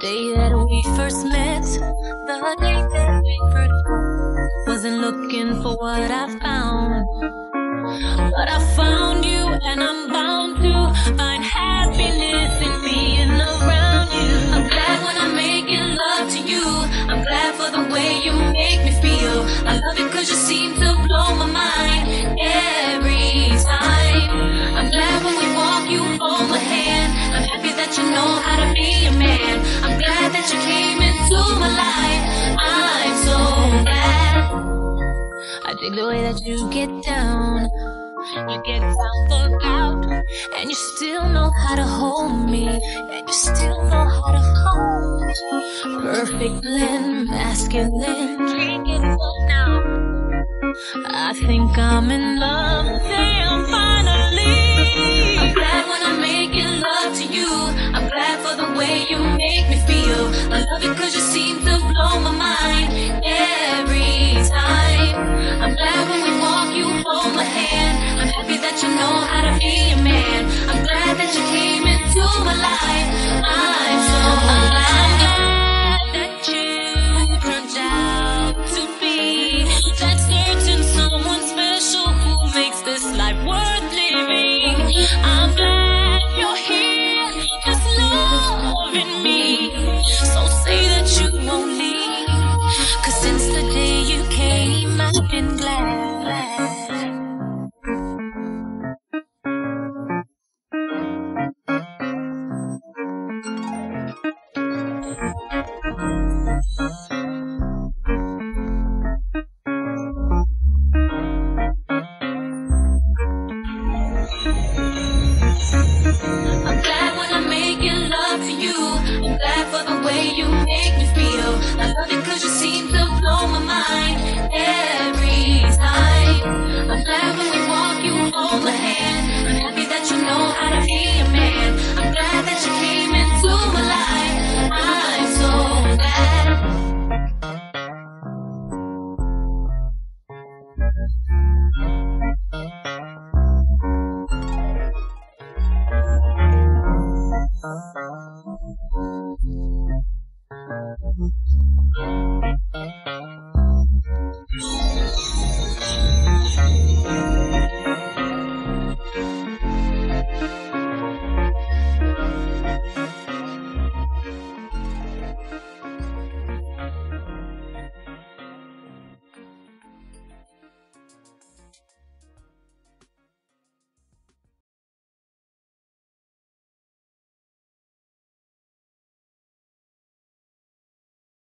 day that we first met, the day that we first met, wasn't looking for what I found, but I found you, and I'm bound to find happiness in being around you. I'm glad when I'm making love to you. I'm glad for the way you make me feel. I love it 'cause you seem to blow my mind every time. I'm glad when we walk, you hold my hand. I'm happy that you know how to be a man. I'm glad that you came into my life. I'm so glad. I dig the way that you get down. You get down for out, and you still know how to hold me, and you still know how to hold me. Perfect blend, masculine, can't get enough now. I think I'm in love, damn, finally. I'm glad when I'm making love to you. I'm glad for the way you make me feel. I love it 'cause you seem to blow my mind every time. I'm glad when we walk, you hold my hand. I'm happy that you know how to be a man. I'm glad that you came into my life. I'm so glad that you turned out to be that certain someone special who makes this life worth living. I'm glad you're here, just loving me. So say that you won't leave, 'cause since the day you came, I've been glad. I'm glad when I'm making love to you. I'm glad for the way you make me feel. I love it 'cause you seem to blow my mind every time. I'm glad when we walk, you hold my hand. I'm happy that you know how to be a man. I'm glad that you came into my life. I'm so glad.